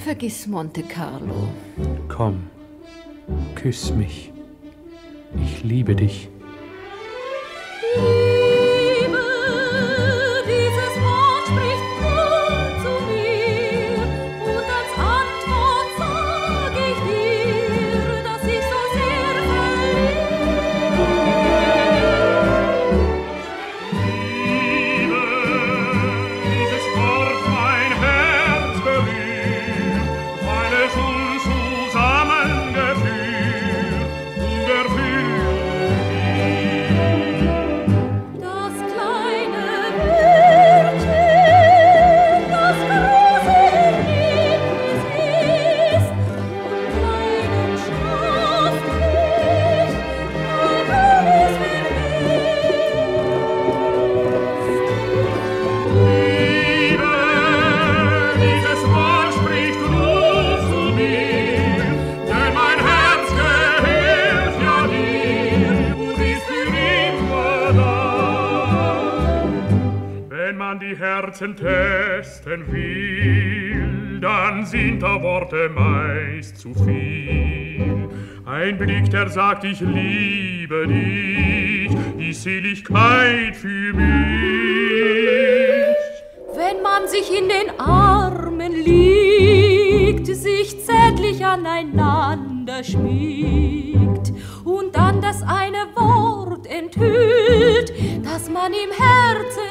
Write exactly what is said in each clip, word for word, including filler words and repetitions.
Vergiss Monte Carlo. Komm, küss mich. Ich liebe dich. Liebe, dieses Wort spricht nur zu mir, und als Antwort sag ich dir, dass ich so sehr verliebe. Liebe, dieses Wort mein Herz berührt, weil es uns zusammengeführt und erfüllt mich. Das kleine Wörtchen, das große Erlebnis ist, und Leidenschaft nicht, aber es Liebe, dieses Wort spricht nur zu mir, denn mein Herz gehört ja dir und ist für immer da. Wenn man die Herzen testen will, dann sind da Worte meist zu viel. Ein Blick, der sagt, ich liebe dich, ist Seligkeit für mich. Wenn man sich in den Armen liegt, sich zärtlich aneinander schmiegt und dann das eine Wort enthüllt, das man im Herzen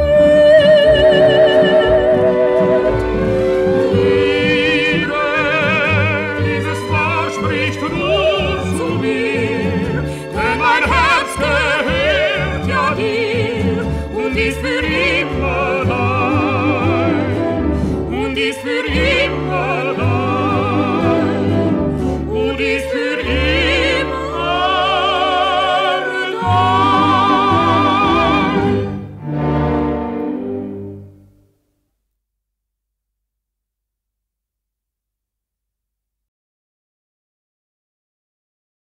fühlt. Liebe, dieses Wort spricht nur zu mir, denn mein Herz gehört ja dir und ist für immer dein, und ist für immer dein.